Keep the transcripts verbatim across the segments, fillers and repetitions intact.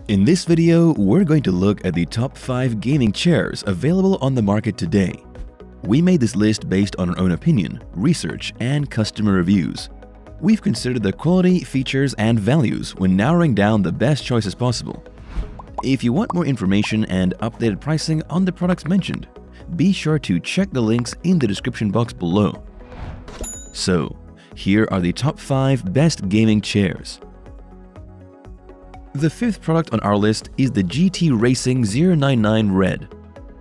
In this video, we're going to look at the top five gaming chairs available on the market today. We made this list based on our own opinion, research, and customer reviews. We've considered the quality, features, and values when narrowing down the best choices possible. If you want more information and updated pricing on the products mentioned, be sure to check the links in the description box below. So, here are the top five best gaming chairs. The fifth product on our list is the G T Racing zero nine nine Red.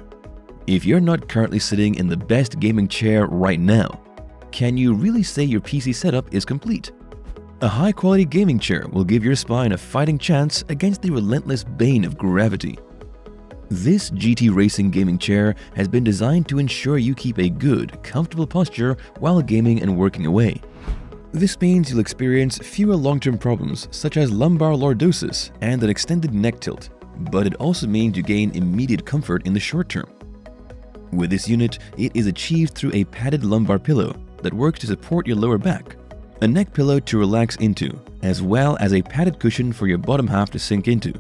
If you're not currently sitting in the best gaming chair right now, can you really say your P C setup is complete? A high-quality gaming chair will give your spine a fighting chance against the relentless bane of gravity. This G T Racing gaming chair has been designed to ensure you keep a good, comfortable posture while gaming and working away. This means you'll experience fewer long-term problems such as lumbar lordosis and an extended neck tilt, but it also means you gain immediate comfort in the short term. With this unit, it is achieved through a padded lumbar pillow that works to support your lower back, a neck pillow to relax into, as well as a padded cushion for your bottom half to sink into.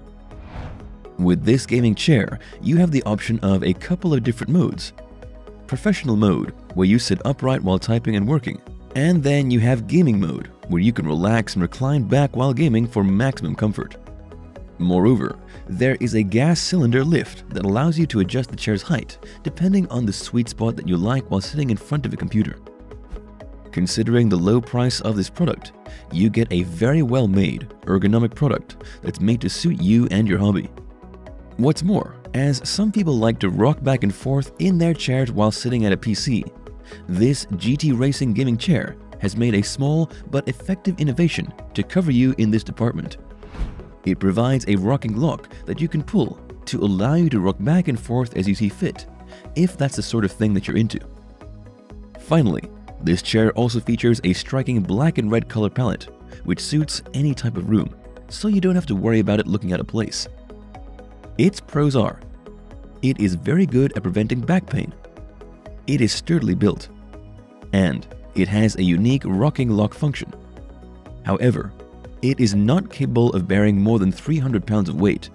With this gaming chair, you have the option of a couple of different modes. Professional mode, where you sit upright while typing and working. And then you have gaming mode, where you can relax and recline back while gaming for maximum comfort. Moreover, there is a gas cylinder lift that allows you to adjust the chair's height depending on the sweet spot that you like while sitting in front of a computer. Considering the low price of this product, you get a very well-made, ergonomic product that's made to suit you and your hobby. What's more, as some people like to rock back and forth in their chairs while sitting at a P C, this G T Racing gaming chair has made a small but effective innovation to cover you in this department. It provides a rocking lock that you can pull to allow you to rock back and forth as you see fit, if that's the sort of thing that you're into. Finally, this chair also features a striking black and red color palette, which suits any type of room, so you don't have to worry about it looking out of place. Its pros are: it is very good at preventing back pain. It is sturdily built, and it has a unique rocking lock function. However, it is not capable of bearing more than three hundred pounds of weight.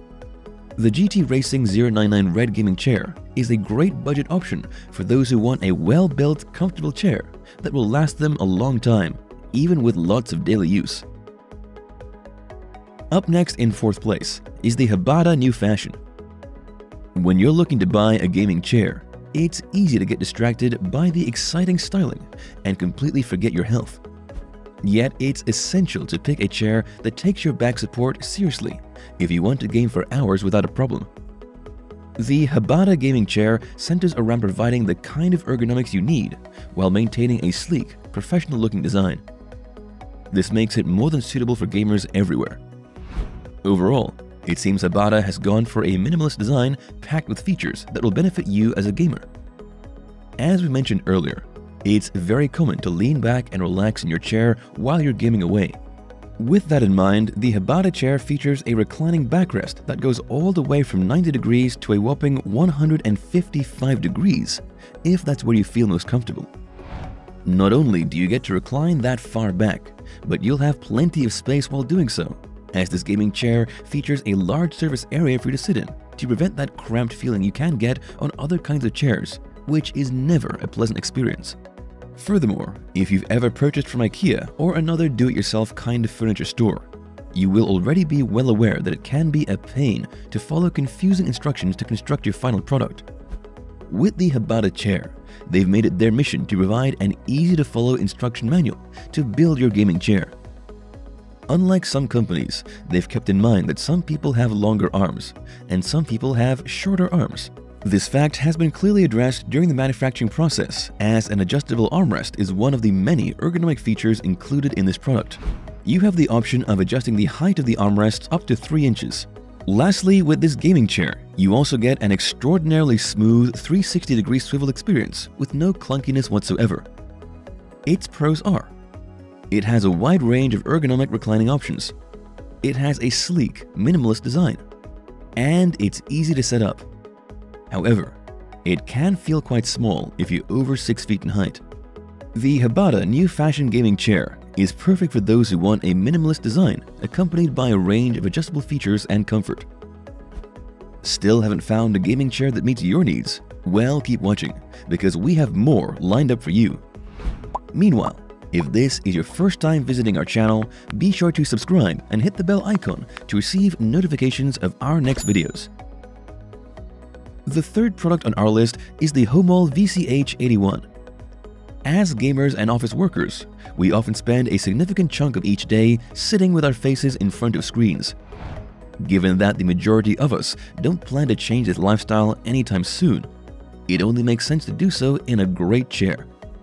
The G T Racing zero nine nine Red gaming chair is a great budget option for those who want a well-built, comfortable chair that will last them a long time, even with lots of daily use. Up next in fourth place is the Habata New Fashion. When you're looking to buy a gaming chair, it's easy to get distracted by the exciting styling and completely forget your health. Yet it's essential to pick a chair that takes your back support seriously if you want to game for hours without a problem. The Habata gaming chair centers around providing the kind of ergonomics you need while maintaining a sleek, professional-looking design. This makes it more than suitable for gamers everywhere. Overall, it seems Habata has gone for a minimalist design packed with features that will benefit you as a gamer. As we mentioned earlier, it's very common to lean back and relax in your chair while you're gaming away. With that in mind, the Habata chair features a reclining backrest that goes all the way from ninety degrees to a whopping one hundred fifty-five degrees, if that's where you feel most comfortable. Not only do you get to recline that far back, but you'll have plenty of space while doing so, as this gaming chair features a large surface area for you to sit in to prevent that cramped feeling you can get on other kinds of chairs, which is never a pleasant experience. Furthermore, if you've ever purchased from IKEA or another do-it-yourself kind of furniture store, you will already be well aware that it can be a pain to follow confusing instructions to construct your final product. With the Habata chair, they've made it their mission to provide an easy-to-follow instruction manual to build your gaming chair. Unlike some companies, they've kept in mind that some people have longer arms, and some people have shorter arms. This fact has been clearly addressed during the manufacturing process, as an adjustable armrest is one of the many ergonomic features included in this product. You have the option of adjusting the height of the armrest up to three inches. Lastly, with this gaming chair, you also get an extraordinarily smooth three hundred sixty degree swivel experience with no clunkiness whatsoever. Its pros are: it has a wide range of ergonomic reclining options. It has a sleek, minimalist design. And it's easy to set up. However, it can feel quite small if you're over six feet in height. The Habata New Fashion gaming chair is perfect for those who want a minimalist design accompanied by a range of adjustable features and comfort. Still haven't found a gaming chair that meets your needs? Well, keep watching, because we have more lined up for you. Meanwhile, if this is your first time visiting our channel, be sure to subscribe and hit the bell icon to receive notifications of our next videos. The third product on our list is the Homol V C H eighty-one. As gamers and office workers, we often spend a significant chunk of each day sitting with our faces in front of screens. Given that the majority of us don't plan to change this lifestyle anytime soon, it only makes sense to do so in a great chair.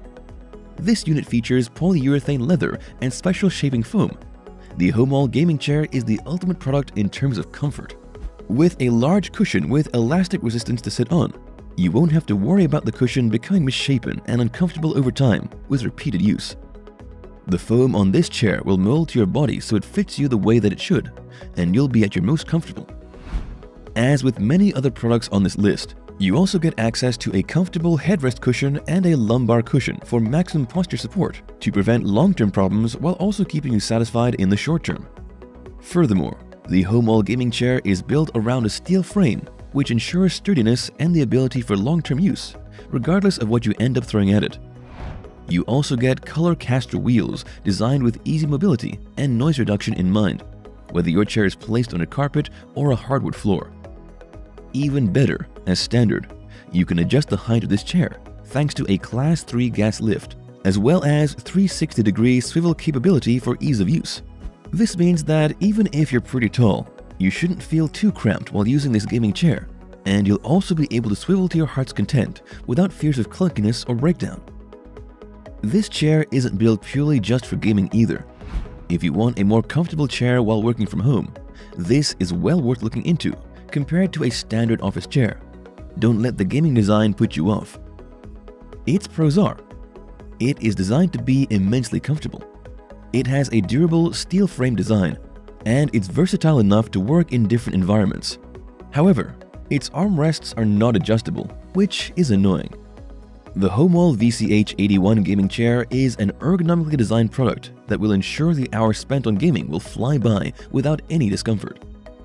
This unit features polyurethane leather and special shaping foam. The Homol gaming chair is the ultimate product in terms of comfort. With a large cushion with elastic resistance to sit on, you won't have to worry about the cushion becoming misshapen and uncomfortable over time with repeated use. The foam on this chair will mold to your body so it fits you the way that it should, and you'll be at your most comfortable. As with many other products on this list, you also get access to a comfortable headrest cushion and a lumbar cushion for maximum posture support to prevent long-term problems while also keeping you satisfied in the short term. Furthermore, the Homol gaming chair is built around a steel frame, which ensures sturdiness and the ability for long-term use, regardless of what you end up throwing at it. You also get color caster wheels designed with easy mobility and noise reduction in mind, whether your chair is placed on a carpet or a hardwood floor. Even better, as standard, you can adjust the height of this chair thanks to a Class three gas lift, as well as three hundred sixty degree swivel capability for ease of use. This means that even if you're pretty tall, you shouldn't feel too cramped while using this gaming chair, and you'll also be able to swivel to your heart's content without fears of clunkiness or breakdown. This chair isn't built purely just for gaming either. If you want a more comfortable chair while working from home, this is well worth looking into compared to a standard office chair. Don't let the gaming design put you off. Its pros are: it is designed to be immensely comfortable. It has a durable steel frame design, and it's versatile enough to work in different environments. However, its armrests are not adjustable, which is annoying. The Homol V C H eighty-one gaming chair is an ergonomically designed product that will ensure the hours spent on gaming will fly by without any discomfort.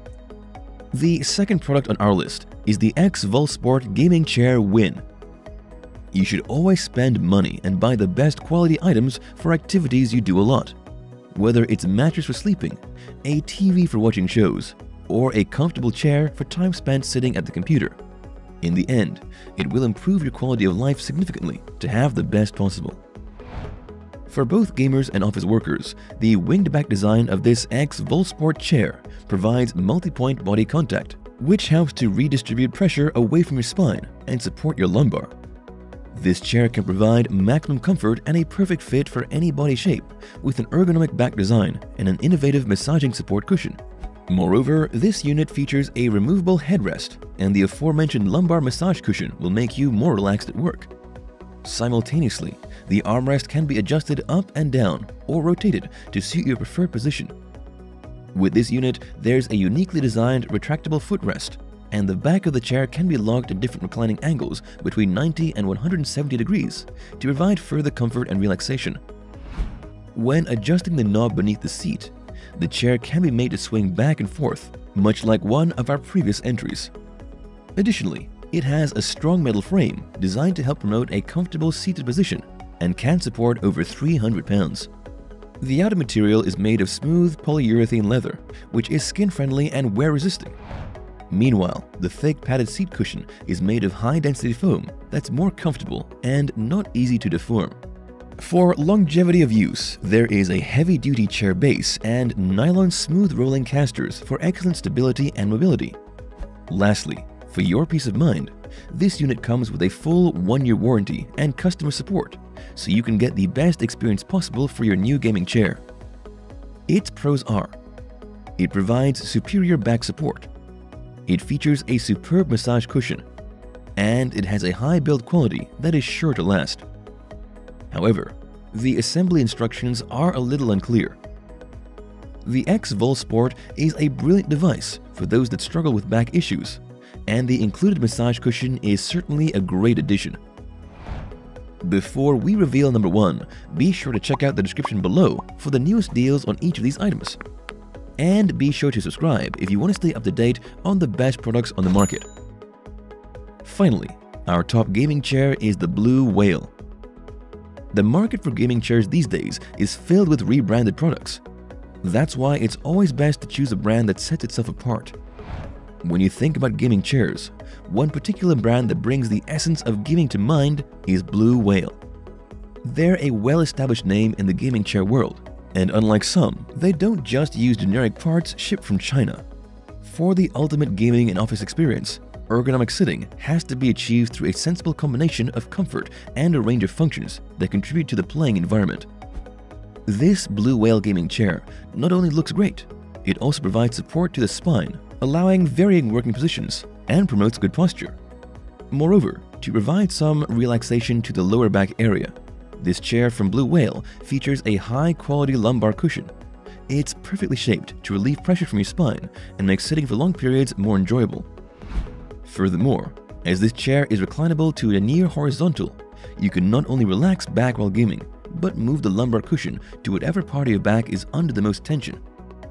The second product on our list is the X Volsport Gaming Chair Win. You should always spend money and buy the best quality items for activities you do a lot. Whether it's a mattress for sleeping, a T V for watching shows, or a comfortable chair for time spent sitting at the computer. In the end, it will improve your quality of life significantly to have the best possible. For both gamers and office workers, the winged back design of this X Volsport chair provides multi-point body contact, which helps to redistribute pressure away from your spine and support your lumbar. This chair can provide maximum comfort and a perfect fit for any body shape, with an ergonomic back design and an innovative massaging support cushion. Moreover, this unit features a removable headrest, and the aforementioned lumbar massage cushion will make you more relaxed at work. Simultaneously, the armrest can be adjusted up and down or rotated to suit your preferred position. With this unit, there's a uniquely designed retractable footrest, and the back of the chair can be locked at different reclining angles between ninety and one hundred seventy degrees to provide further comfort and relaxation. When adjusting the knob beneath the seat, the chair can be made to swing back and forth, much like one of our previous entries. Additionally, it has a strong metal frame designed to help promote a comfortable seated position and can support over three hundred pounds. The outer material is made of smooth polyurethane leather, which is skin-friendly and wear-resisting. Meanwhile, the thick padded seat cushion is made of high-density foam that's more comfortable and not easy to deform. For longevity of use, there is a heavy-duty chair base and nylon smooth rolling casters for excellent stability and mobility. Lastly, for your peace of mind, this unit comes with a full one-year warranty and customer support, so you can get the best experience possible for your new gaming chair. Its pros are: it provides superior back support, it features a superb massage cushion, and it has a high build quality that is sure to last. However, the assembly instructions are a little unclear. The X Volsport is a brilliant device for those that struggle with back issues, and the included massage cushion is certainly a great addition. Before we reveal number one, be sure to check out the description below for the newest deals on each of these items. And be sure to subscribe if you want to stay up to date on the best products on the market. Finally, our top gaming chair is the Blue Whale. The market for gaming chairs these days is filled with rebranded products. That's why it's always best to choose a brand that sets itself apart. When you think about gaming chairs, one particular brand that brings the essence of gaming to mind is Blue Whale. They're a well-established name in the gaming chair world, and unlike some, they don't just use generic parts shipped from China. For the ultimate gaming and office experience, ergonomic sitting has to be achieved through a sensible combination of comfort and a range of functions that contribute to the playing environment. This Blue Whale gaming chair not only looks great, it also provides support to the spine, allowing varying working positions and promotes good posture. Moreover, to provide some relaxation to the lower back area, this chair from Blue Whale features a high-quality lumbar cushion. It's perfectly shaped to relieve pressure from your spine and make sitting for long periods more enjoyable. Furthermore, as this chair is reclinable to a near horizontal, you can not only relax back while gaming, but move the lumbar cushion to whatever part of your back is under the most tension.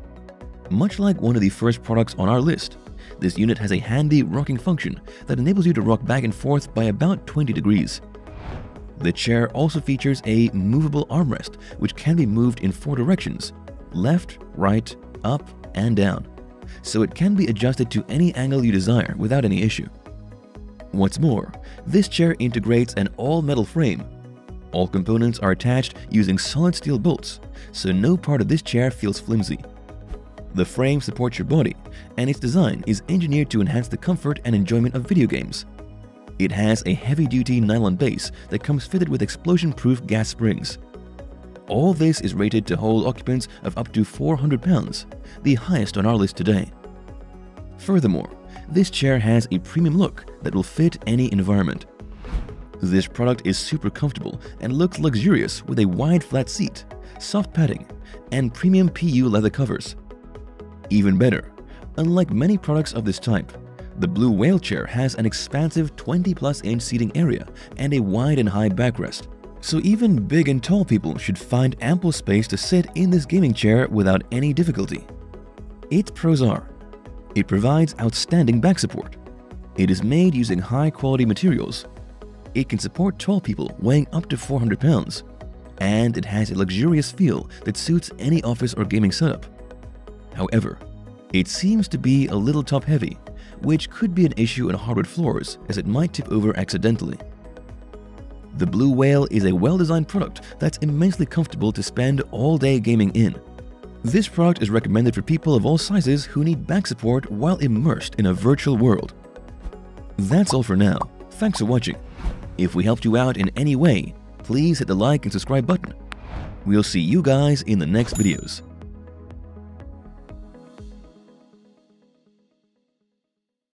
Much like one of the first products on our list, this unit has a handy rocking function that enables you to rock back and forth by about twenty degrees. The chair also features a movable armrest which can be moved in four directions: left, right, up, and down, so it can be adjusted to any angle you desire without any issue. What's more, this chair integrates an all-metal frame. All components are attached using solid steel bolts, so no part of this chair feels flimsy. The frame supports your body, and its design is engineered to enhance the comfort and enjoyment of video games. It has a heavy-duty nylon base that comes fitted with explosion-proof gas springs. All this is rated to hold occupants of up to four hundred pounds, the highest on our list today. Furthermore, this chair has a premium look that will fit any environment. This product is super comfortable and looks luxurious with a wide flat seat, soft padding, and premium P U leather covers. Even better, unlike many products of this type, the Blue Whale chair has an expansive twenty plus inch seating area and a wide and high backrest, so even big and tall people should find ample space to sit in this gaming chair without any difficulty. Its pros are: it provides outstanding back support, it is made using high-quality materials, it can support tall people weighing up to four hundred pounds, and it has a luxurious feel that suits any office or gaming setup. However, it seems to be a little top-heavy, which could be an issue on hardwood floors as it might tip over accidentally. The Blue Whale is a well-designed product that's immensely comfortable to spend all day gaming in. This product is recommended for people of all sizes who need back support while immersed in a virtual world. That's all for now. Thanks for watching. If we helped you out in any way, please hit the like and subscribe button. We'll see you guys in the next videos.